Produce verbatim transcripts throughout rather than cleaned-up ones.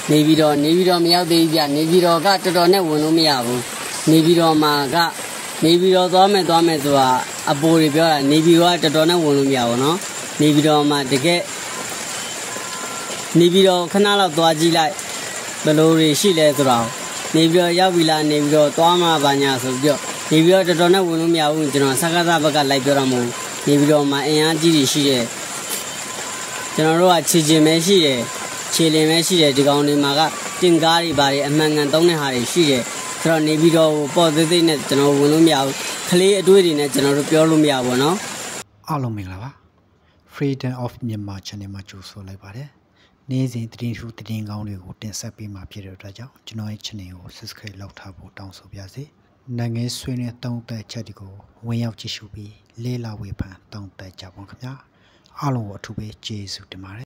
နေပြီးတော့နေပြီးတော့မရောက်သေးဘူးဗျနေပြီးတော့ကတော်တော်နဲ့ဝင်လို့မရဘူးနေပြီးတော့မှာကနေပြီးတော့သွားမယ်သွားမယ်ဆိုတာအပိုးတွေပြောတာနေပြီးတော့တော်တော်နဲ့ဝင်လို့မရဘူးနော်နေပြီးတော့မှတကယ်နေပြီးတော့ခဏလောက်သွားကြည့်လိုက်ဘယ်လိုတွေရှိလဲဆိုတော့နေပြီးတော့ရောက်ပြီလားနေပြီးတော့သွားမှာပါညာဆိုပြီးတော့နေပြီးတော့တော်တော်နဲ့ဝင်လို့မရဘူးကျွန်တော်စကားသားဘက်ကလိုက်ပြောတော့မဟုတ်နေပြီးတော့မှအင်အားကြီးတွေရှိတယ်ကျွန်တော်တို့ကခြေကျင်ပဲရှိတယ်ခြေလင်ပဲရှိတယ်ဒီကောင်တွေမှာကတင်ကားတွေပါတယ်အမှန်ကန်သုံးတဲ့ဟာတွေရှိတယ်ဆိုတော့နေပြီးတော့ပေါ်သေးသေးနဲ့ကျွန်တော်ဝင်လို့မရဘူးကလေးအတွေ့တွေနဲ့ကျွန်တော်တို့ပြောလို့မရဘူးเนาะအားလုံးမင်္ဂလာပါ Freedom of Myanmar Channel မှာကြိုဆိုလိုက်ပါတယ်နေ့စဉ်သတင်းထူးသတင်းကောင်းတွေကိုတင်ဆက်ပေးမှာဖြစ်တဲ့အတွက်ကြောင့်ကျွန်တော်ရဲ့ channel ကို subscribe လုပ်ထားဖို့တောင်းဆိုပါရစေနိုင်ငံဆွေးနွေးတုံးသက်ချက်တွေကိုဝင်ရောက်ကြည့်ရှုပြီးလေ့လာဝေဖန်တုံးသက်ကြပါခင်ဗျာအားလုံးကိုအထူးပဲကျေးဇူးတင်ပါတယ်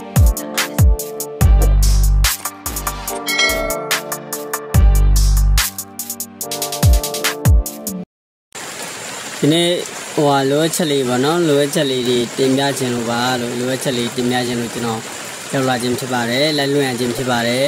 ဒီနေ့ဟိုဟာလိုအပ်ချက်လေးပေါ့နော်လိုအပ်ချက်လေးတွေတင်ပြခြင်းလို့ပါလို့လိုအပ်ချက်လေးတင်ပြခြင်းလို့ကျွန်တော်ရောက်လာခြင်းဖြစ်ပါတယ်လက်လွှင့်ရခြင်းဖြစ်ပါတယ်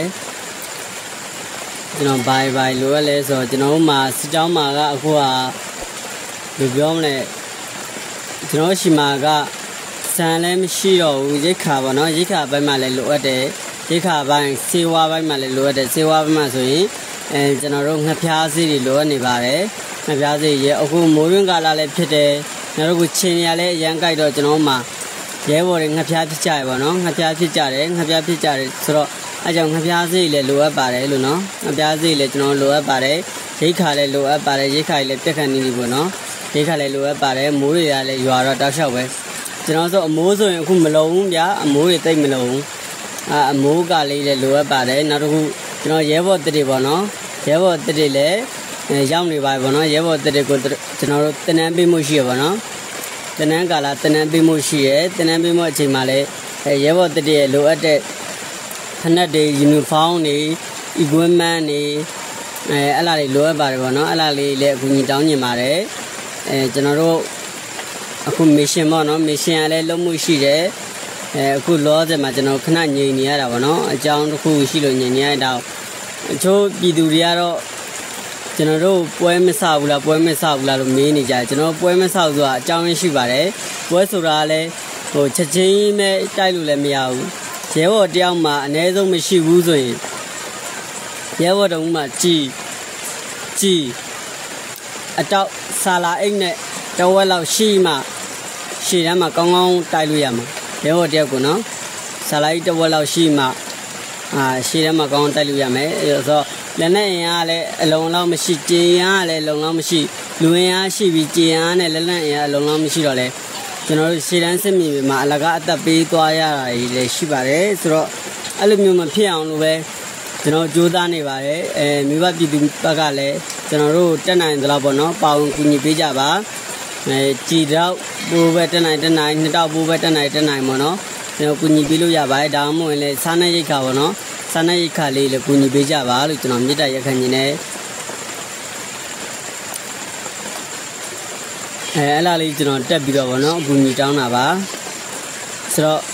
ကျွန်တော်ဘိုင်ဘိုင်လိုအပ်လဲဆိုတော့ကျွန်တော်တို့မှာစစ်ကြောင်းမှာကအခုကဘယ်ပြောမလဲကျွန်တော်ရှိမှာကစံလည်းမရှိတော့ဘူးရိတ်ခါပေါ့နော်ရိတ်ခါဘက်မှာလည်းလိုအပ်တယ်ရိတ်ခါဘိုင်စေဝါဘက်မှာလည်းလိုအပ်တယ်စေဝါဘက်မှာဆိုရင်အဲကျွန်တော်တို့ငှက်ဖျားစီးတွေလိုအပ်နေပါတယ်ငှက်ဖျားစီးရဲ့အခုမိုးရင်းကာလလည်းဖြစ်တယ်နောက်တော့ချင်းရလည်းအရန်ကြိုက်တော့ကျွန်တော်မှာရဲဘော်တွေငှက်ဖျားဖြစ်ကြရပါတော့ငှက်ဖျားဖြစ်ကြတယ်ငှက်ဖျားဖြစ်ကြတယ်ဆိုတော့အဲကြောင့်ငှက်ဖျားစီးလည်းလိုအပ်ပါတယ်လို့နော်ငှက်ဖျားစီးလည်းကျွန်တော်လိုအပ်ပါတယ်ရိတ်ခါလည်းလိုအပ်ပါတယ်ရိတ်ခါလည်းပြက်ခတ်နေပြီပေါ့နော်ရိတ်ခါလည်းလိုအပ်ပါတယ်မိုးတွေကလည်းရွာတော့တောက်လျှောက်ပဲကျွန်တော်ဆိုအမိုးဆိုရင်အခုမလုံးဘူးဗျာအမိုးတွေတိတ်မလုံးဘူးအာအမိုးကလေးလည်းလိုအပ်ပါတယ်နောက်တစ်ခုကျွန်တော်ရဲဘော်တက်တွေပေါ့နော်ရဲဘော်တက်တွေလည်းရောက်နေပါပြီပေါ့နော်ရဲဘော်တက်တွေကိုကျွန်တော်တို့တင်နန်းပေးမှုရှိရပါတော့တင်နန်းကာလတင်နန်းပေးမှုရှိရတင်နန်းပေးမှုအချိန်မှာလည်းရဲဘော်တက်တွေလိုအပ်တဲ့ဖနက်တွေယူနီဖောင်းတွေ equipment တွေအဲအဲ့လားတွေလိုအပ်ပါတယ်ပေါ့နော်အဲ့လားလေးလည်းအခုညီတောင်းညင်ပါတယ်အဲကျွန်တော်တို့အခု mission ပေါ့နော် mission ကလည်းလုံးမှုရှိတယ်အဲအခုလောဆယ်မှာကျွန်တော်ခဏငြိမ်နေရတာပေါ့နော်အကြောင်းတစ်ခုရှိလို့ငြိမ်နေရတော့အချို့ပြည်သူတွေကတော့ကျွန်တော်တို့ပွဲမဆောက်ဘူးလားပွဲမဆောက်ဘူးလားလို့မေးနေကြတယ်ကျွန်တော်ပွဲမဆောက်ဆိုတာအကြောင်းရင်းရှိပါတယ်ပွဲဆိုတာလည်းဟိုချက်ချင်းပဲတိုက်လို့လည်းမရဘူးရဲဘော်တယောက်မှာအနည်းဆုံးမရှိဘူးဆိုရင်ရဲဘော်တုံးမှာကြည်ကြည်အတော့ဆာလာအိတ်နဲ့တဝက်လောက်ရှိမှရှေ့တန်းမှာကောင်းကောင်းတိုက်လို့ရမှာရဲဘော်တယောက်ကနော်ဆာလာအိတ်တဝက်လောက်ရှိမှအာရှေ့တန်းမှာကောင်းကောင်းတိုက်လို့ရမယ်အဲဆိုတော့လက်နဲ့အင်အားလည်းအလုံးလောက်မရှိကြေးရလည်းအလုံးလောက်မရှိလူအင်အားရှိပြီးကြေးရနဲ့လက်နဲ့အင်အားအလုံးလောက်မရှိတော့လေကျွန်တော်တို့ရှေ့တန်းစစ်မြေမှာအလကားအသက်ပေးသွားရတာလည်းရှိပါတယ်ဆိုတော့အဲ့လိုမျိုးမဖြစ်အောင်လို့ပဲကျွန်တော်ကြိုးစားနေပါတယ်အဲမိဘပြည်သူဘက်ကလည်းကျွန်တော်တို့တက်နိုင်သလောက်ပေါ့နော်ပါဝင်ကူညီပေးကြပါအဲကြည်တော့ပိုးပဲတက်နိုင်တက်နိုင်နှစ်တော့ပိုးပဲတက်နိုင်တက်နိုင်ပေါ့နော်ကျွန်တော်ကူညီပေးလို့ရပါတယ်ဒါမှမဟုတ်လည်းစားနေရိတ်ခါပေါ့နော်စားနေရိတ်ခါလေးလည်းကူညီပေးကြပါလို့ကျွန်တော်မေတ္တာရက်ခံနေတယ်အဲအဲ့လားလေးကျွန်တော်တက်ပြီးတော့ပေါ့နော်အကူညီတောင်းတာပါဆိုတော့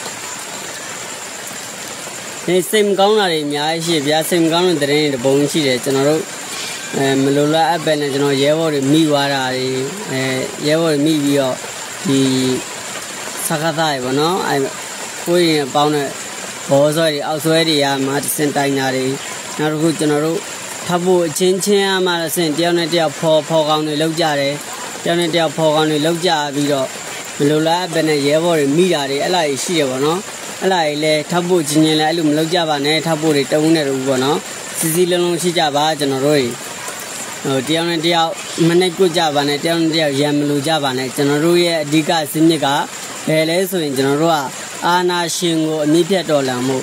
ဒီစိတ်မကောင်းတာတွေအများကြီးရှိဗျာစိတ်မကောင်းတဲ့သတင်းတွေပုံရှိတယ်ကျွန်တော်တို့အဲမလိုလားအပ်ပဲနဲ့ကျွန်တော်ရဲဘော်တွေမိသွားတာတွေအဲရဲဘော်တွေမိပြီးတော့ဒီစကားသားတွေပေါ့နော်အဲကိုယ်ရင်ပေါင်းတဲ့ဘောဆွဲတွေအောက်ဆွဲတွေကမှတစင်တိုင်တာတွေနောက်တစ်ခုကျွန်တော်တို့ထပ်ဖို့အချင်းချင်းအမှတစင်တယောက်နဲ့တယောက်ဖော်ဖော်ကောင်းတွေလောက်ကြတယ်တယောက်နဲ့တယောက်ဖော်ကောင်းတွေလောက်ကြပြီးတော့မလိုလားအပ်ပဲနဲ့ရဲဘော်တွေမိတာတွေအဲ့လားကြီးရှိတယ်ပေါ့နော်အဲ့လားကြီးလဲထပ်ဖို့ချင်းချင်းလဲအဲ့လိုမလောက်ကြပါနဲ့ထပ်ဖို့တွေတုံးနေတော့ပေါ့နော်စီစီလုံးလုံးရှိကြပါကျွန်တော်တို့ဟိုတယောက်နဲ့တယောက်မနဲ့ကြွကြပါနဲ့တယောက်နဲ့တယောက်ရံမလို့ကြပါနဲ့ကျွန်တော်တို့ရဲ့အဓိကစနစ်ကဘယ်လဲဆိုရင်ကျွန်တော်တို့ကအာနာရှင်ကိုအမြင့်ဖြတ်တော်လှန်မှု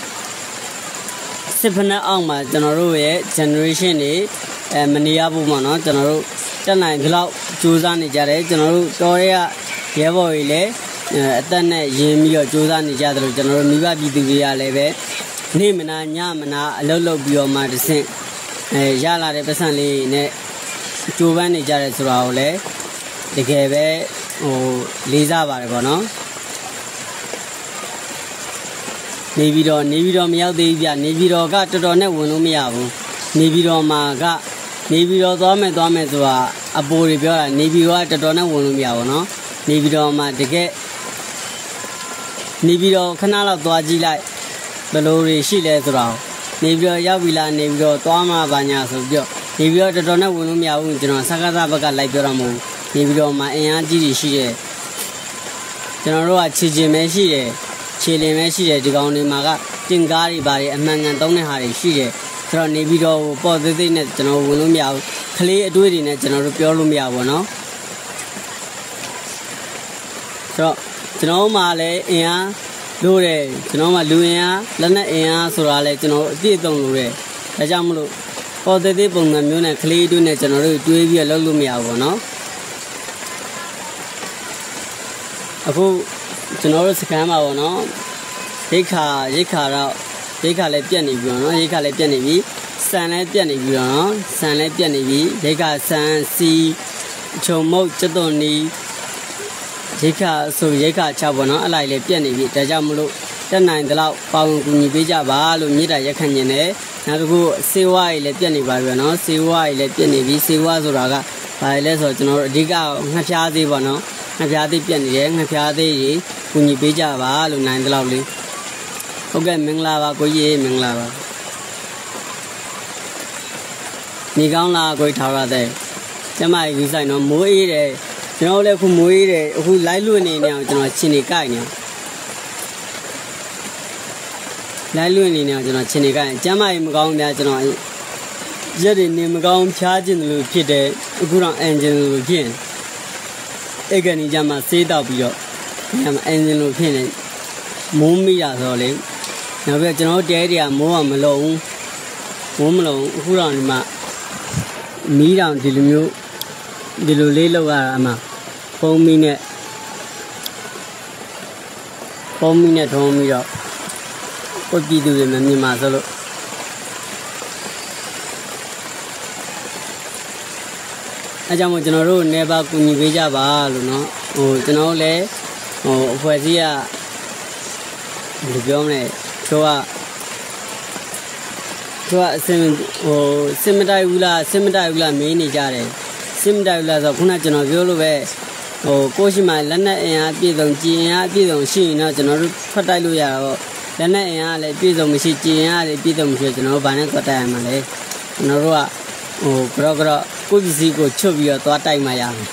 စစ်ဖက်နဲ့အောက်မှာကျွန်တော်တို့ရဲ့ generation တွေအဲမနေရဘူးပေါ့နော်ကျွန်တော်တို့တက်နိုင်ဒီလောက်စူးစမ်းနေကြတယ်ကျွန်တော်တို့တော်ရဲကရဲဘော်တွေလည်းအသက်နဲ့ရင်းပြီးတော့စူးစမ်းနေကြတယ်လို့ကျွန်တော်တို့မိဘပြည်သူတွေကလည်းပဲနေ့မနာညမနာအလုပ်လုပ်ပြီးတော့မှတဆင့်အဲရလာတဲ့ပတ်စံလေးနဲ့ကြိုးပမ်းနေကြတယ်ဆိုတာကိုလည်းတကယ်ပဲဟိုလေးစားပါတယ်ပေါ့နော်နေပြီးတော့နေပြီးတော့မရောက်သေးဘူးဗျနေပြီးတော့ကတော်တော်နဲ့ဝင်လို့မရဘူးနေပြီးတော့မှာကနေပြီးတော့သွားမယ်သွားမယ်ဆိုတာအပိုးတွေပြောတာနေပြီးတော့တော်တော်နဲ့ဝင်လို့မရဘူးနော်နေပြီးတော့မှတကယ်နေပြီးတော့ခဏလောက်သွားကြည့်လိုက်ဘယ်လိုတွေရှိလဲဆိုတော့နေပြီးတော့ရောက်ပြီလားနေပြီးတော့သွားမှာပါညာဆိုပြီးတော့နေပြီးတော့တော်တော်နဲ့ဝင်လို့မရဘူးကျွန်တော်စကားသားဘက်ကလိုက်ပြောတော့မဟုတ်နေပြီးတော့မှအင်အားကြီးတွေရှိတယ်ကျွန်တော်တို့ကခြေချင်ပဲရှိတယ်ခြေလင်ပဲရှိတယ်ဒီကောင်တွေမှာကတင်ကားတွေပါတယ်အမှန်ကန်သုံးတဲ့ဟာတွေရှိတယ်ဆိုတော့နေပြီးတော့ပေါ်သေးသေးနဲ့ကျွန်တော်ဝင်လို့မရဘူးကလေးအတွေ့တွေနဲ့ကျွန်တော်တို့ပြောလို့မရဘူးနော်ဆိုတော့ကျွန်တော်မှလည်းအင်အားလို့တယ်ကျွန်တော်မှလူအင်အားလက်နက်အင်အားဆိုတာလည်းကျွန်တော်အပြည့်အစုံလို့တယ်ဒါကြောင့်မလို့ပေါ်သေးသေးပုံစံမျိုးနဲ့ကလေးတွေနဲ့ကျွန်တော်တို့တွေးပြီးတော့လုပ်လို့မရဘူးနော်အခုကျွန်တော်တို့စကန်ပါပေါ့နော်ရိတ်ခါရိတ်ခါတော့ရိတ်ခါလည်းပြတ်နေပြီပေါ့နော်ရိတ်ခါလည်းပြတ်နေပြီဆန်လည်းပြတ်နေပြီပေါ့နော်ဆန်လည်းပြတ်နေပြီရိတ်ခါဆန်စီခြုံမုတ်ကျွတ်သွန်နီရိတ်ခါဆိုရိတ်ခါချပေါ့နော်အလိုက်လည်းပြတ်နေပြီဒါကြောင့်မလို့တက်နိုင်တဲ့လောက်ပေါဝင်ကူညီပေးကြပါလို့မြေတားရက်ခန့်နေတယ်နောက်တစ်ခုစေဝါးကြီးလည်းပြတ်နေပါပြီနော်စေဝါးကြီးလည်းပြတ်နေပြီစေဝါးဆိုတာကဘာလဲဆိုတော့ကျွန်တော်တို့အဓိကငှက်ဖျားသေးပေါ့နော်ငှက်ဖျားသေးပြတ်နေတယ်ငှက်ဖျားသေးကြီးကူညီပေးကြပါလို့နိုင်တဲ့လောက်လေးဟုတ်ကဲ့မင်္ဂလာပါကိုကြီးမင်္ဂလာပါနေကောင်းလားကိုကြီးထားရတဲ့ကျမကြီးယူဆိုင်တော့မိုးအေးတယ်ကျွန်တော်လည်းအခုမိုးအေးတယ်အခုလိုက်လွတ်နေနေအောင်ကျွန်တော်ချင်းနေကြိုက်နေလိုက်လွတ်နေနေအောင်ကျွန်တော်ချင်းနေကြိုက်ကျမကြီးမကောင်းတယ်ကျွန်တော်ရက်တွေနေမကောင်းဖြားခြင်းလို့ဖြစ်တယ်အခုတော့အန်ဂျင်လို့ဖြစ်အဲ့ကနေကျမဆေးတောက်ပြီးတော့ကျမအန်ဂျင်လို့ဖြစ်နေမိုးမိတာဆိုတော့လေနောက်ပြီးကျွန်တော်တဲတွေကမိုးကမလုံးမိုးမလုံးအခုတော့ဒီမှာမီးတောင်ဒီလိုမျိုးဒီလိုလေးလောက်ရတာအမှပုံမီနဲ့ပုံမီနဲ့ထုံးပြီးတော့ကိုပြည်သူတွေမမြင်ပါဆိုလို့အဲကြောင့်မို့ကျွန်တော်တို့နေပါကူညီပေးကြပါလို့နော်ဟိုကျွန်တော်လည်းဟိုအဖွဲ့အစည်းကဘယ်လိုပြောမလဲသူကသူကအစင်ဟိုစင်မတိုက်ဘူးလားစင်မတိုက်ဘူးလားမေးနေကြတယ်စင်မတိုက်ဘူးလားဆိုတော့ခုနကကျွန်တော်ပြောလို့ပဲဟိုကိုရှိမှလက်နက်အင်အားပြည့်စုံကြည်အင်အားပြည့်စုံရှိရင်တော့ကျွန်တော်တို့ထွက်တိုက်လို့ရတာပေါ့လက်နက်အင်အားလည်းပြည့်စုံမရှိကြည်အင်အားလည်းပြည့်စုံမရှိကျွန်တော်တို့ဘာနဲ့ထွက်တိုက်ရမှာလဲကျွန်တော်တို့ကဟိုကြော့ကြော့ကိုပစ္စည်းကိုချွတ်ပြီးတော့သွားတိုက်မှရမယ်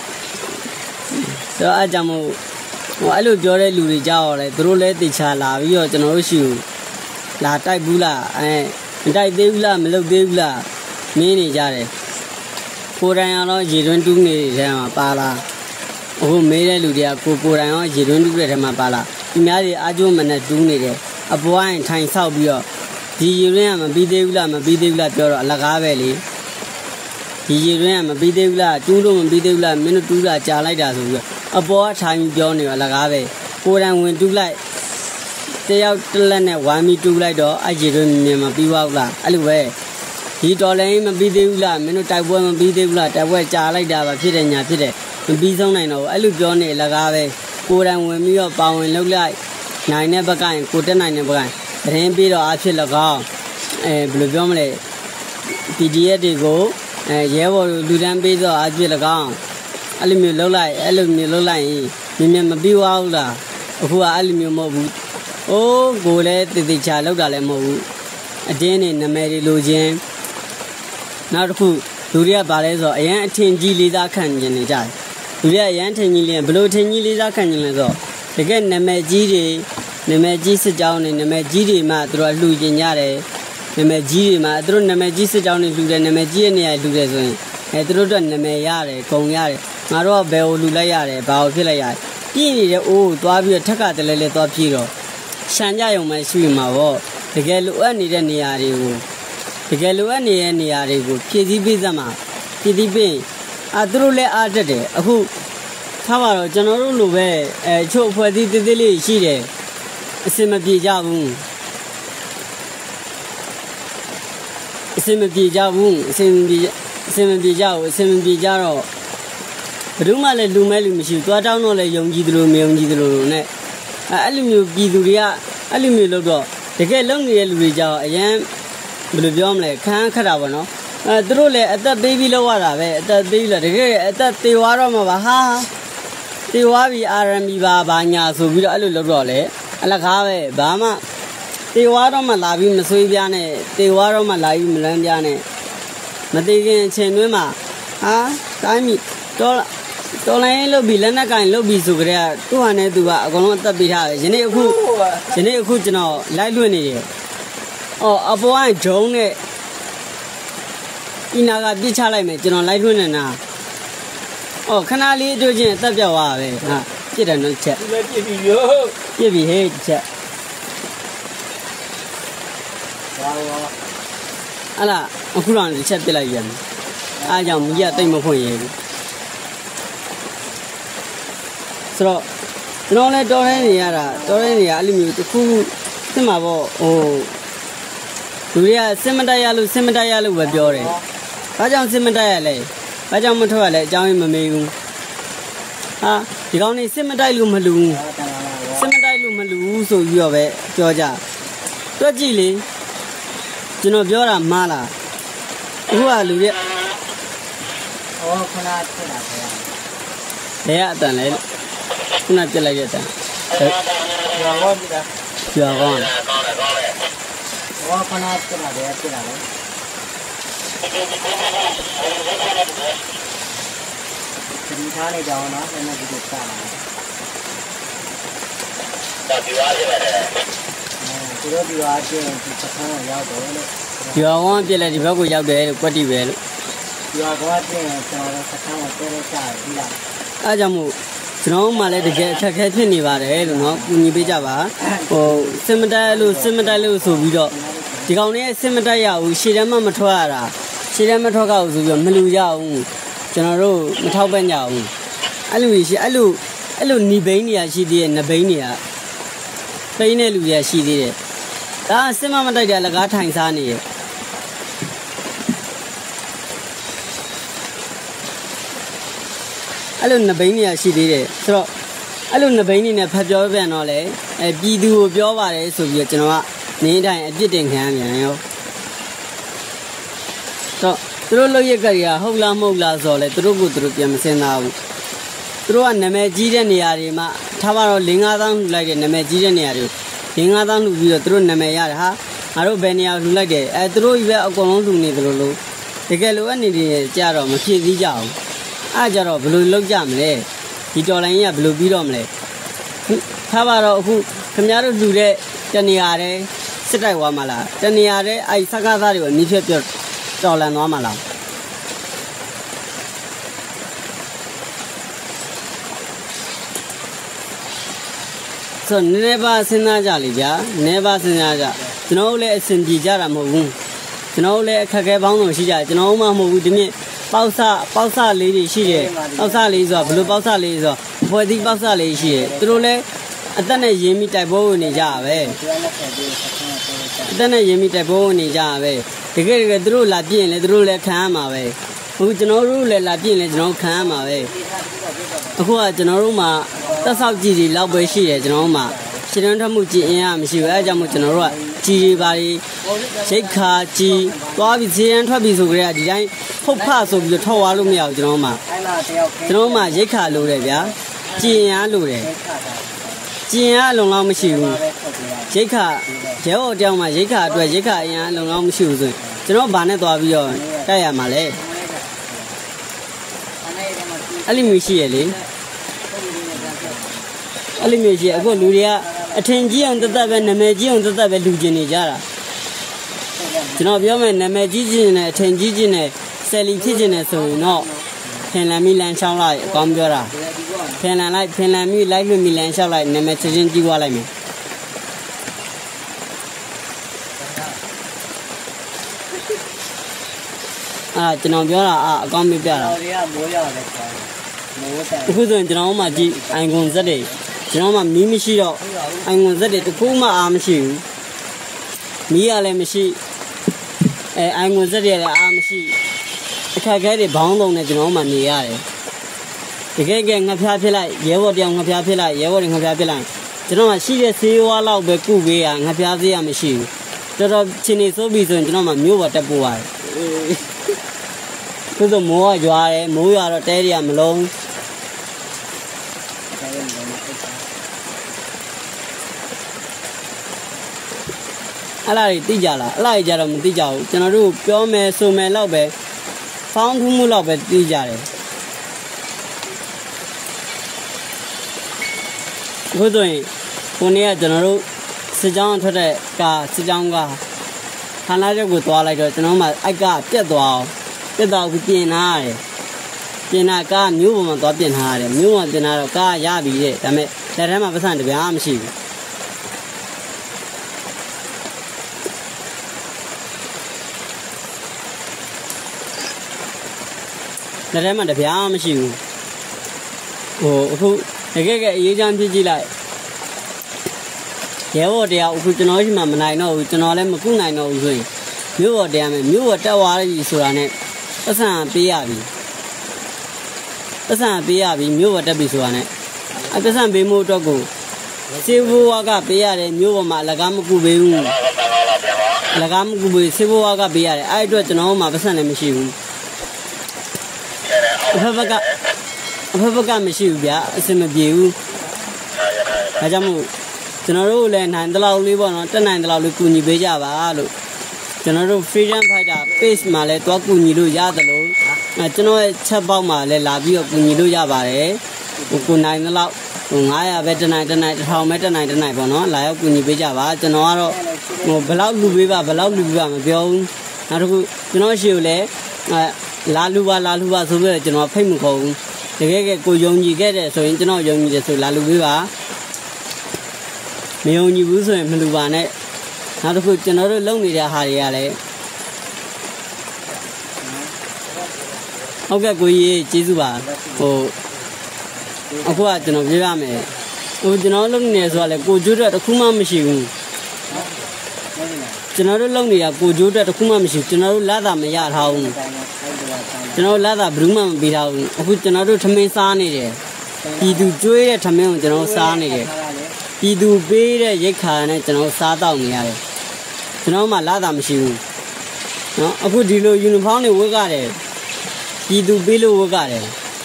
ဆိုတော့အားကြောင့်မို့ဟိုအဲ့လိုပြောတဲ့လူတွေကြောက်ရလဲသူတို့လည်းတေချာလာပြီးတော့ကျွန်တော်တို့ရှိဘူးလာတိုက်ဘူးလားအဲမတိုက်သေးဘူးလားမလုပ်သေးဘူးလားမင်းနေကြတယ်ကိုယ်တိုင်အောင်ရေတွင်းတူးနေတဲ့ထဲမှာပါလားအခုမေးတဲ့လူတွေကကိုကိုယ်တိုင်အောင်ရေတွင်းတူးတဲ့ထဲမှာပါလားဒီများတွေအားကျိုးမနဲ့တူးနေတယ်အပွားရင်ထိုင်ဆောက်ပြီးတော့ဒီရေတွင်းကမပြီးသေးဘူးလားမပြီးသေးဘူးလားပြောတော့အလကားပဲလေဒီရေတွင်းကမပြီးသေးဘူးလားတူးလို့မပြီးသေးဘူးလားမင်းတို့တူးတာကြာလိုက်တာဆိုပြီးတော့အပေါ်ကထိုင်ပြီးပြောနေတော့အလကားပဲကိုယ်တိုင်ဝင်တူးလိုက်တယောက်တစ်လက်နဲ့ဝိုင်းပြီးတူးလိုက်တော့အဲ့ရေတွင်းမြင်မပြီးပါဘူးလားအဲ့လိုပဲဒီတော်လိုင်းမပြီးသေးဘူးလားမင်းတို့တိုက်ပွဲမပြီးသေးဘူးလားတိုက်ပွဲကြာလိုက်တာပါဖြစ်တယ်ညာဖြစ်တယ်မပြီးဆုံးနိုင်တော့အဲ့လိုပြောနေလကားပဲကိုယ်တိုင်ဝင်ပြီးတော့ပါဝင်လုပ်လိုက်နိုင်တဲ့ဘက်ကရင်ကိုတက်နိုင်တဲ့ဘက်ကရင်ပြီးတော့အဖြစ်၎င်းအဲဘယ်လိုပြောမလဲ ပီ ဒီ အက်ဖ် တွေကိုအဲရဲဘော်လူတန်းပေးတော့အဖြစ်၎င်းအဲ့လိုမျိုးလုပ်လိုက်အဲ့လိုမျိုးလုပ်လိုက်ရင်မြင်မြင်မပြီးသွားဘူးလားအခုကအဲ့လိုမျိုးမဟုတ်ဘူးအိုးကိုလည်းတည်တည်ချာလောက်တာလည်းမဟုတ်ဘူးအတင်းနဲ့နာမည်တွေလိုချင်းနောက်တစ်ခုလူတွေကဗာလဲဆိုတော့အရန်အထင်ကြီးလေးစားခံနေနေကြတယ်လူတွေကအရန်ထင်ကြီးလေးဘယ်လိုထင်ကြီးလေးစားခံနေလဲဆိုတော့တကယ်နာမည်ကြီးတွေနာမည်ကြီးစစ်ကြောင်းတွေနာမည်ကြီးတွေမှသူတို့လှူကျင်ကြတယ်နာမည်ကြီးတွေမှသူတို့နာမည်ကြီးစစ်ကြောင်းတွေလှူတယ်နာမည်ကြီးရဲ့နေရာလှူတယ်ဆိုရင်အဲသူတို့တော့နာမည်ရတယ်ဂုံရတယ်ငါတို့ကဘယ်ကိုလှူလိုက်ရတယ်ဘာကိုဖြစ်လိုက်ရတယ်ပြည့်နေတဲ့အိုးသွားပြီးတော့ထက်ကတလဲလဲသွားပြေးတော့ရှမ်းကြရုံမှရှိမှာပေါ့တကယ်လိုအပ်နေတဲ့နေရာတွေကိုတကယ်လိုအပ်နေတဲ့နေရာတွေကိုဖြည့်ဆည်းပေးစမ်းမှာဖြည့်ဆည်းပေးအာသူတို့လည်းအားတက်တယ်အခုထားပါတော့ကျွန်တော်တို့လိုပဲအဲချို့အဖွဲ့အစည်းသေးသေးလေးရှိတယ်အစင်မပြေကြဘူးအစင်မပြေကြဘူးအစင်မပြေအစင်မပြေကြဘူးအစင်မပြေကြတော့ဘယ်သူမှလည်းလူမဲလူမရှိဘူးသွားတောင်းတော့လည်းယုံကြည်သလိုမယုံကြည်သလိုနဲ့အဲအဲ့လိုမျိုးပြည်သူတွေကအဲ့လိုမျိုးလို့တော့တကယ်လုံနေတဲ့လူတွေကြောင့်အရင်ဘယ်လိုပြောမလဲခန်းခတ်တာပေါ့နော်အဲသူတို့လည်းအသက်ပေးပြီးလောက်ရတာပဲအသက်ပေးပြီးတော့တကယ်အသက်သေးသွားတော့မှာပါဟာသေးသွားပြီ R M B ပါဘာညာဆိုပြီးတော့အဲ့လိုလုပ်တော့လေအလကားပဲဘာမှသေးသွားတော့မှလာပြီးမဆွေးပြားနဲ့သေးသွားတော့မှလာပြီးမလန်းပြားနဲ့မသေးခင်အချိန်တွင်းမှာဟာတိုင်းပြီတော့တော်လိုင်းလုပ်ပြီးလက်နဲ့ကင်လုပ်ပြီးဆိုကြတဲ့သူ့ဟာနဲ့သူကအကုန်လုံးအသက်ပေးထားတယ်ယနေ့အခုယနေ့အခုကျွန်တော်လိုက်လွှင့်နေတယ်အော်အပေါ်ကဂျုံနဲ့ဤနာကပြစ်ချလိုက်မယ်ကျွန်တော်လိုက်လွှင့်နေတာအော်ခဏလေးတွေ့ချင်းအသက်ပြောက်သွားပဲဟာပြစ်တယ်နော်ချက်ပြစ်ပြီရောပြစ်ပြီဟဲ့ချက်ဟာဟာအဲ့လားအခုတော့တစ်ချက်ပြစ်လိုက်ပြန်အားကြောင့်မိရတိတ်မဖွင့်ရဘူးဆိုတော့ကျွန်တော်လည်းတော်ရဲနေရတာတော်ရဲနေရအဲ့လိုမျိုးတစ်ခုသင်မှာပေါ့ဟိုလူတွေကစင်မတက်ရလို့စင်မတက်ရလို့ပဲပြောတယ်ဘာကြောင့်စင်မတက်ရလဲဘာကြောင့်မထွက်ရလဲအကြောင်းရင်းမမေးဘူးဟာဒီကောင်နေစင်မတိုက်လို့မလူဘူးစင်မတိုက်လို့မလူဘူးဆိုပြီးတော့ပဲပြောကြတွက်ကြည့်လေကျွန်တော်ပြောတာမှားလားအခုကလူတွေဟောခဏထွက်တာခင်ဗျာဘယ်ကအတန်လဲခုနပြက်လိုက်တဲ့အတန်ရွာကောပြတာရွာကောဟောခဏထွက်တာဘယ်ပြတာလဲဒီထားနေကြအောင်နော်နည်းနည်းဒီလိုစလာတာဒီဝါပြတယ်အဲဒီတော့ဒီဝါပြရင်ဒီစခန်းကိုရောက်တယ်လို့ရွာကောပြက်လိုက်ဒီဘက်ကိုရောက်တယ်လို့ကွက်တိပဲလို့ရွာကောပြရင်ကျွန်တော်စခန်းကိုတဲတဲချပြီးလာအဲကြောင့်မို့ကျွန်တော်မှလည်းတကယ်အခက်အခဲဖြစ်နေပါတယ်လို့နော်ကူညီပေးကြပါဟိုစင်မတက်လို့စင်မတက်လို့ဆိုပြီးတော့ဒီကောင်လေးစင်မတက်ရဘူးရှည်တမ်းမှမထွက်ရတာရှည်တမ်းမထွက်ကောက်ဆိုပြီးတော့မလူရဘူးကျွန်တော်တို့မထောက်ပံ့ကြဘူးအဲ့လိုရှိအဲ့လိုအဲ့လိုညီဘိန်းနေရရှိသေးတယ်နဘိန်းနေရပိန်းတဲ့လူတွေရှိသေးတယ်ဒါစင်မမတိုက်တယ်လကားထိုင်စားနေရအဲ့လိုနဘိန်းနေရရှိသေးတယ်ဆိုတော့အဲ့လိုနဘိန်းနေနဲ့ဖတ်ပြောပြန်တော့လေအဲပြည်သူကိုပြောပါတယ်ဆိုပြီးတော့ကျွန်တော်ကနေတိုင်းအပြစ်တင်ခံရပြန်ရောတော့သူတို့လောက်ရက်ကကြီးကဟုတ်လားမဟုတ်လားဆိုတော့လေသူတို့ကသူတို့ပြန်မစင်သားဘူးသူတို့ကနာမည်ကြီးတဲ့နေရာတွေမှာထားပါတော့၄-၅သောင်းလှူလိုက်တဲ့နာမည်ကြီးတဲ့နေရာတွေ၄-၅သောင်းလှူပြီးတော့သူတို့နာမည်ရတယ်ဟာငါတို့ဘယ်နေရာလှူလိုက်တယ်အဲသူတို့ကြီးပဲအကုန်လုံးလှူနေတယ်လို့လို့တကယ်လို့အနေနဲ့ကြတော့မဖြစ်သေးကြဘူးအားကြတော့ဘယ်လိုလုပ်ကြမလဲဒီတော်လိုင်းကြီးကဘယ်လိုပြီးတော့မလဲထားပါတော့အခုခင်ဗျားတို့လှူတဲ့တနေရာတဲ့စစ်တိုက်သွားမှာလားတနေရာတဲ့အဲစကားသားတွေကိုအနည်းဖြတ်ပြတော်လန်သွားမှာလားဆိုနည်းနည်းပါစဉ်းစားကြလေဗျာနည်းပါစဉ်းစားကြကျွန်တော်တို့လည်းအဆင်ပြေကြတာမဟုတ်ဘူးကျွန်တော်တို့လည်းအခက်အခဲပေါင်းစုံရှိကြကျွန်တော်မှမဟုတ်ဘူးဒီမြင့်ပေါက်ဆပေါက်ဆလေးတွေရှိတယ်ပေါက်ဆလေးဆိုတာဘယ်လိုပေါက်ဆလေးဆိုတော့ဘွယ်သီးပေါက်ဆလေးရှိတယ်သူတို့လည်းအသက်နဲ့ရင်းမိတိုက်ပွဲဝင်နေကြရပဲအသက်နဲ့ရင်းမိတိုက်ပွဲဝင်နေကြရပဲတကယ်တကယ်သူတို့လာပြင်းလဲသူတို့လည်းခံရမှာပဲအခုကျွန်တော်တို့လည်းလာပြင်းလဲကျွန်တော်ခံရမှာပဲအခုကကျွန်တော်တို့မှာတက်ဆောက်ကြည်တွေလောက်ပဲရှိတယ်ကျွန်တော်တို့မှာရှင်းတန်းထွက်မှုကြည်အင်းရမရှိဘူးအဲအကြောင်းမို့ကျွန်တော်တို့ကကြည်တွေပါတွေရိတ်ခါကြည်သွားပြီးဈေးရန်ထွက်ပြီးဆိုကြတဲ့ဒီတိုင်းဖုတ်ဖဆိုပြီးတော့ထောက်သွားလို့မရဘူးကျွန်တော်မှာကျွန်တော်မှာရိတ်ခါလိုတယ်ဗျာကြည်ရန်လိုတယ်ကြည်ရန်အလုံးလောက်မရှိဘူးရိတ်ခါရဲဘော်တောင်မှာရိတ်ခါအတွက်ရိတ်ခါအရင်အလုံးလောက်မရှိဘူးဆိုရင်ကျွန်တော်ဘာနဲ့သွားပြီးတော့တိုက်ရမှာလဲအဲ့လိုမျိုးရှိရလေအဲ့လိုမျိုးရှိရအခုလူတွေကအထင်ကြီးအောင်တသက်ပဲနာမည်ကြီးအောင်တသက်ပဲလူကျင်နေကြတာကျွန်တော်ပြောမယ်နာမည်ကြီးခြင်းနဲ့အထင်ကြီးခြင်းနဲ့ဆယ်လီဖြစ်ခြင်းနဲ့ဆိုရင်တော့ဖင်လန်မီလန်ရှောင်းလိုက်အကောင်းပြောတာဖင်လန်လိုက်ဖင်လန်မီလိုက်လွတ်မီလန်ရှောက်လိုက်နာမည်ချင်းချင်းကြီးသွားလိုက်မယ်အာကျွန်တော်ပြောတာအာအကောင်းပြပြတာမိုးရတယ်မိုးတယ်အခုဆိုရင်ကျွန်တော်မှကြည့်အိုင်ကွန်ဇက်တွေကျွန်တော်မှမီးမရှိတော့အိုင်ကွန်ဇက်တွေတခုမှအားမရှိဘူးမီးရလည်းမရှိအဲအိုင်ကွန်ဇက်တွေလည်းအားမရှိအခက်အခဲတွေဘောင်းလုံးနဲ့ကျွန်တော်မှနေရတယ်တကယ်ကငှက်ဖျားဖြစ်လိုက်ရဲဘော်တယောက်ငှက်ဖျားဖြစ်လိုက်ရဲဘော်တွေငှက်ဖျားဖြစ်လိုက်ကျွန်တော်မှရှိတဲ့ဆေးဝါးလောက်ပဲကုပေးရငါဖျားသေးရမရှိဘူးတော်တော်ချင်းနေစိုးပြီဆိုရင်ကျွန်တော်မှမျိုးပေါ်တက်ပို့ရတယ်သူတို့မိုးကရွာတယ်မိုးရွာတော့တဲရမလုံးအဲ့လာတွေသိကြလားအဲ့လာတွေကြတော့မသိကြဘူးကျွန်တော်တို့ပြောမယ်ဆိုမယ်လောက်ပဲဖောင်းထူးမှုလောက်ပဲသိကြတယ်ဘုဆိုရင်ကိုနေ့ကကျွန်တော်တို့စစ်ကြောင်းထွက်တဲ့ကာစစ်ကြောင်းကခန္ဓာချက်ကိုသွားလိုက်တော့ကျွန်တော်မှအိုက်ကပြက်သွားအောင်ပြက်သွားပြီးပြင်လာရတယ်ပြင်လာကာမျိုးပေါ်မှာသွားပြင်ထားရတယ်မျိုးပေါ်ပြင်လာတော့ကာရပြီတဲ့ဒါပေမဲ့လက်ထဲမှာပတ်စံတပြားမရှိဘူးလက်ထဲမှာတပြားမရှိဘူးဟိုအခုတကယ်ကအေးချမ်းဖြစ်ကြည့်လိုက်ရဲဘော်တရားအခုကျွန်တော်ရှိမှမနိုင်တော့ဘူးကျွန်တော်လည်းမကုနိုင်တော့ဘူးဆိုရင်မြို့ဘော်တရားမယ်မြို့ဘော်တက်သွားပြီဆိုတာနဲ့ပတ်စံပေးရပြီပတ်စံပေးရပြီမြို့ဘော်တက်ပြီဆိုတာနဲ့အပတ်စံပေးမှုအတွက်ကိုစေဘဝကပေးရတယ်မြို့ဘော်မှာအလကားမကုပေးဘူးအလကားမကုပေးစေဘဝကပေးရတယ်အဲ့အတွက်ကျွန်တော်မှပတ်စံလည်းမရှိဘူးအဖက်ဘက်ကအဖက်ဘက်ကမရှိဘူးဗျာအစင်မပြေဘူးဒါကြောင့်မို့ကျွန်တော်တို့လည်းနိုင်တလောက်လေးပေါ့နော်တက်နိုင်တလောက်လေးကူညီပေးကြပါလို့ကျွန်တော်တို့ Freedom Fighter Page မှာလည်းတွားကူညီလို့ရတယ်လို့အဲကျွန်တော်ရဲ့ချက်ပေါက်မှာလည်းလာပြီးတော့ကူညီလို့ရပါတယ်ဟိုကိုနိုင်တလောက်ဟို900ပဲတက်နိုင်တက်နိုင်တစ်ထောင်ပဲတက်နိုင်တက်နိုင်ပေါ့နော်လာရောက်ကူညီပေးကြပါကျွန်တော်ကတော့ဟိုဘယ်လောက်လူပေးပါဘယ်လောက်လူပေးပါမပြောဘူးနောက်တစ်ခုကျွန်တော်ရှိကိုလည်းအဲလာလူပါလာလူပါဆိုပြီးတော့ကျွန်တော်ဖိတ်မခေါ်ဘူးတကယ်ကကိုယုံကြည်ခဲ့တယ်ဆိုရင်ကျွန်တော်ယုံကြည်တယ်ဆိုလာလူပေးပါမယုံကြည်ဘူးဆိုရင်မလူပါနဲ့နောက်တစ်ခုကျွန်တော်တို့လုပ်နေတဲ့ဟာတွေကလည်းဟုတ်ကဲ့ကိုကြီးကျေးဇူးပါဟိုအခုကကျွန်တော်ပြောရမယ်ဟိုကျွန်တော်လုပ်နေဆိုတော့လေကိုကျိုးတက်တစ်ခုမှမရှိဘူးကျွန်တော်တို့လုပ်နေတာကိုကျိုးတက်တစ်ခုမှမရှိဘူးကျွန်တော်တို့လက်သာမရထားဘူးကျွန်တော်လက်သာဘယ်သူမှမပေးထားဘူးအခုကျွန်တော်တို့ထမင်းစားနေတယ်ပြည်သူကျွေးတဲ့ထမင်းကိုကျွန်တော်စားနေတယ်ပြည်သူပေးတဲ့ရိတ်ခါနဲ့ကျွန်တော်စားတော့နေရတယ်ကျွန်တော်မှလာတာမရှိဘူးเนาะအခုဒီလိုယူနီဖောင်းတွေဝတ်ရတယ်ပြည်သူပေးလို့ဝတ်ရတယ်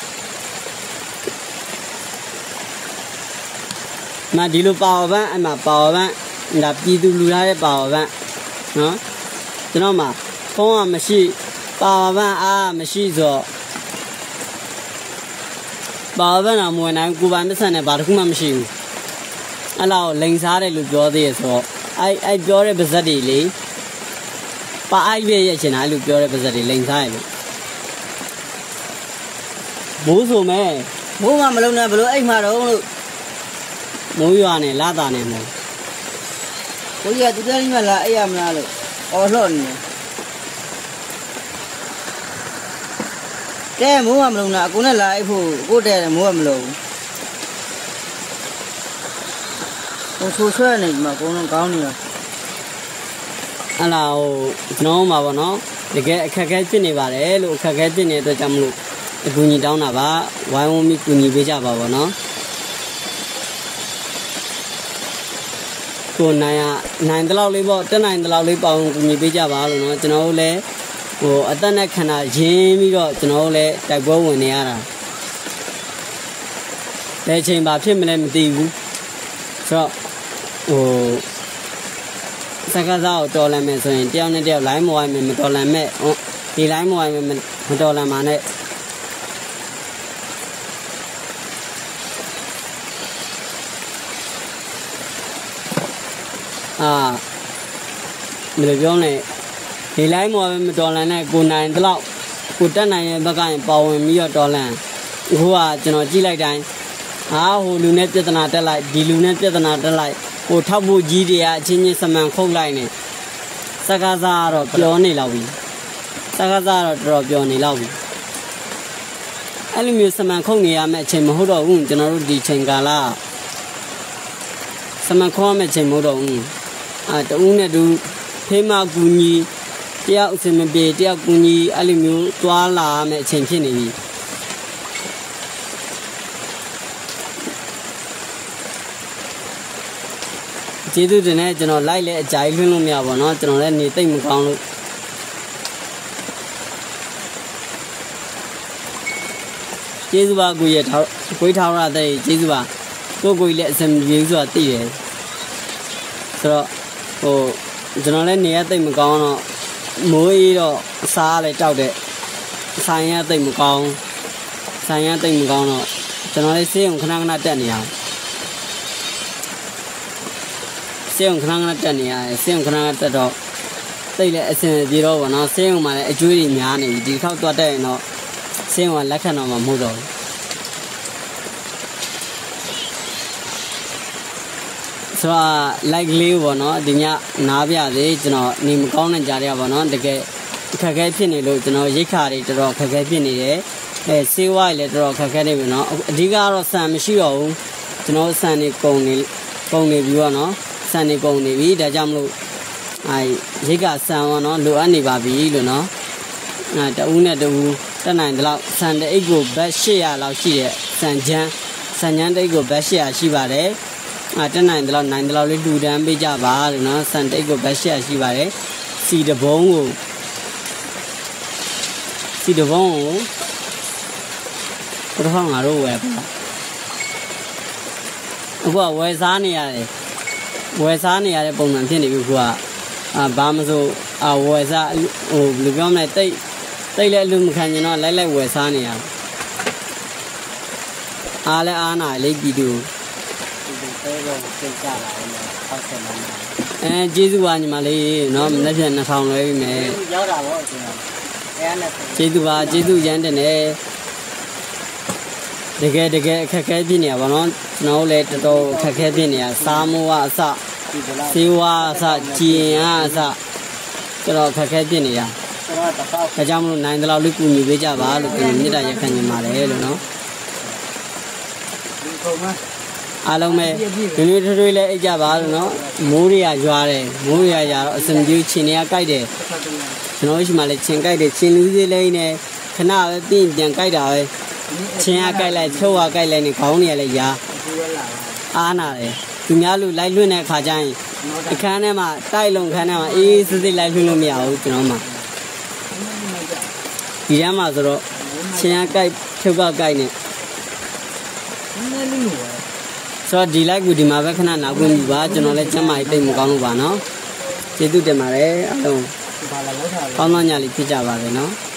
မဒီလိုပါဝါဘန်းအမှပါဝါဘန်းဒါပြည်သူလူထားတဲ့ပါဝါဘန်းเนาะကျွန်တော်မှဖုန်းကမရှိပါဝါဘန်းအားမရှိဆိုပါဝါဘန်းတော့မဝင်နိုင်ကိုပိုင်မဆက်နဲ့ဘာတစ်ခုမှမရှိဘူးအဲ့လောက်လိန်စားတယ်လို့ပြောသေးရဆိုတော့အဲ့အဲ့ပြောတဲ့ပါဇက်တွေလေပါအိုက်ပြရဲ့ချင်တာလို့ပြောတဲ့ပါဇက်တွေလိန်စားရလို့မိုးဆိုမဲ့မိုးကမလုံးနဲ့ဘလို့အိတ်မှာတော့လို့မိုးရွာနဲ့လာတာနဲ့မို့ကိုကြီးကတူတယ်မလားအဲ့ရမလားလို့အော်လှော့နေတယ်မိုးကမလုံးနဲ့အကူနဲ့လာအိတ်ဖို့ကိုတဲ့မိုးကမလုံးဟိုဆိုဆွဲနေမှာကိုလုံးကောင်းနေရောအဲ့လာဟိုကျွန်တော်မှာပေါ့နော်တကယ်အခက်အခဲဖြစ်နေပါတယ်လို့အခက်အခဲဖြစ်နေတဲ့အတွက်ကြောင့်မလို့အကူအညီတောင်းတာပါဝိုင်းဝန်းပြီးကူညီပေးကြပါပေါ့နော်ကိုနိုင်ရနိုင်တလောက်လေးပေါ့တက်နိုင်တလောက်လေးပေါအောင်ကူညီပေးကြပါလို့နော်ကျွန်တော်တို့လည်းဟိုအသက်နဲ့ခန္ဓာရင်းပြီးတော့ကျွန်တော်တို့လည်းတိုက်ပွဲဝင်နေရတာဘယ်ချိန်ပါဖြစ်မလဲမသိဘူးဆိုတော့ဟိုစကားစားကိုတော်လန်မယ်ဆိုရင်တယောက်နဲ့တယောက်လိုင်းမဝိုင်းမယ်မတော်လန်မဲ့ဟိုဒီလိုင်းမဝိုင်းမယ်မတော်လန်ပါနဲ့အာဘယ်လိုပြောလဲဒီလိုင်းမဝိုင်းမယ်မတော်လန်နဲ့ကိုနိုင်တလောက်ကိုတက်နိုင်ရဲ့ဘက်ကရင်ပါဝင်ပြီးတော့တော်လန်အခုကကျွန်တော်ကြည့်လိုက်တိုင်းအာဟိုလူနဲ့ပြဿနာတက်လိုက်ဒီလူနဲ့ပြဿနာတက်လိုက်ဟိုထောက်ဖို့ကြီးတွေကအချင်းချင်းစမှန်ခုတ်လိုက်နေစကားစားတော့ပြောနေလောက်ပြီစကားစားတော့တော်တော်ပြောနေလောက်ပြီအဲ့လိုမျိုးစမှန်ခုတ်နေရမယ့်အချိန်မဟုတ်တော့ဘူးကျွန်တော်တို့ဒီချိန်ကာလစမှန်ခုတ်ရမယ့်အချိန်မဟုတ်တော့ဘူးအာတူးနဲ့တူဖေးမကူညီတယောက်အစင်မပြေတယောက်ကူညီအဲ့လိုမျိုးသွားလာရမယ့်အချိန်ဖြစ်နေပြီကျေးဇူးတင်နေကျွန်တော်လိုက်လဲအကြိုက်လွှင့်လို့မရပါတော့ကျွန်တော်လည်းနေသိမ့်မကောင်းလို့ကျေးဇူးပါကိုရထောက်ကိုထောက်ရတဲ့ကျေးဇူးပါကိုကိုလည်းအစံပြေဆိုတာသိတယ်ဆိုတော့ဟိုကျွန်တော်လည်းနေရသိမ့်မကောင်းတော့မိုးအေးတော့အစားလည်းတောက်တဲ့ဆိုင်ရသိမ့်မကောင်းဆိုင်ရသိမ့်မကောင်းတော့ကျွန်တော်လည်းဆေးရုံခဏခဏတက်နေရအောင်ဆေးရုံခဏခဏတက်နေရတယ်ဆေးရုံခဏခဏတက်တော့သိလည်းအစင်ပြေတော့ဗောနော်ဆေးရုံမှာလည်းအကျွေးတွေများနေပြီဒီခေါက်သွားတက်ရင်တော့ဆေးရုံကလက်ခံတော့မှမဟုတ်တော့ဘူးဆိုတော့ like လေးဗောနော်ဒီညနားပြသေးကျွန်တော်နေမကောင်းတဲ့ကြားရပါတော့တကယ်ခက်ခဲဖြစ်နေလို့ကျွန်တော်ရိတ်ခါတွေတော်တော်ခက်ခဲဖြစ်နေတယ်အဲဆေးဝါးလည်းတော်တော်ခက်ခဲနေပြီနော်အဓိကတော့ဆန်မရှိတော့ဘူးကျွန်တော်ဆန်နေကုန်နေကုန်နေပြီဗောနော်ဆန်နေကုန်နေပြီဒါကြောင့်မလို့အဲရိတ်ကဆန်ဗောနော်လိုအပ်နေပါပြီလို့နော်အဲတဦးနဲ့တဦးတက်နိုင်တယ်လို့ဆန်တဲ့အိတ်ကိုဘတ်၈ရာလောက်ရှိတဲ့ဆန်ချမ်းဆန်ချမ်းတိတ်ကိုဘတ်၈ရာရှိပါတယ်အဲတက်နိုင်တယ်လို့နိုင်တယ်လို့လေးလူတန်းပေးကြပါလို့နော်ဆန်တိတ်ကိုဘတ်၈ရာရှိပါတယ်စီတဘုံကိုစီတဘုံကိုဘယ်တော့ငါတို့ဝယ်ပါအခုကဝယ်စားနေရတယ်ဝယ်စားနေရတဲ့ပုံစံဖြစ်နေပြီခုကအာဘာမဆိုအာဝယ်စားဟိုဘယ်လိုပြောမလဲတိတ်တိတ်လည်းအလူမခံကျင်တော့လိုက်လိုက်ဝယ်စားနေရအားလည်းအားနာလေးပြည်သူဒီသေးတော့သိကြလာတယ်ဟုတ်တယ်မလားအဲကျေးဇူးပါညီမလေးနော်မနေ့ပြန်နှစ်ထောင်လွှဲပြီမယ်ရောက်တာပေါ့ကျွန်တော်အဲနဲ့ကျေးဇူးပါကျေးဇူးရမ်းတယ်နဲ့တကယ်တကယ်အခက်ခဲဖြစ်နေရပါတော့ကျွန်တော်လည်းတော်တော်အခက်ခဲဖြစ်နေရစားမိုးကအစဆေးဝါးအစကြည်ရင်အစတော်တော်အခက်ခဲဖြစ်နေရဒါကြောင့်မလို့နိုင်တယ်လို့လေးကူညီပေးကြပါလို့ကျွန်တော်မြစ်တာရက်ခံနေပါတယ်လို့နော်အားလုံးပဲဒီလိုထွေးထွေးလေးအိတ်ကြပါလို့နော်မိုးတွေကရွာတယ်မိုးတွေကရွာတော့အစံပြေးချင်းတွေကကြိုက်တယ်ကျွန်တော်ရှိမှလည်းချင်းကြိုက်တယ်ချင်းလူသေးလေးနဲ့ခဏပဲပြင်ပြန်ကြိုက်တာပဲချင်းအားကြိုက်လိုက်ချုပ်အားကြိုက်လိုက်နေခေါင်းတွေကလည်းရာအားနာတယ်သူများလူလိုက်လွင့်တဲ့အခါကျရင်အခန်းထဲမှာတိုက်လုံခန်းထဲမှာအေးစစ်စစ်လိုက်လွင့်လို့မရဘူးကျွန်တော်မှဒီထဲမှာဆိုတော့ချင်းအားကြိုက်ချုပ်အားကြိုက်နေဆိုတော့ဒီလိုက်ကူဒီမှာပဲခဏနောက်ဝင်ပြီပါကျွန်တော်လည်းကျမ်းမာရေးတိတ်မကောင်းလို့ပါနော်ကျေးဇူးတင်ပါတယ်အားလုံးကောင်းသောညလေးဖြစ်ကြပါစေနော်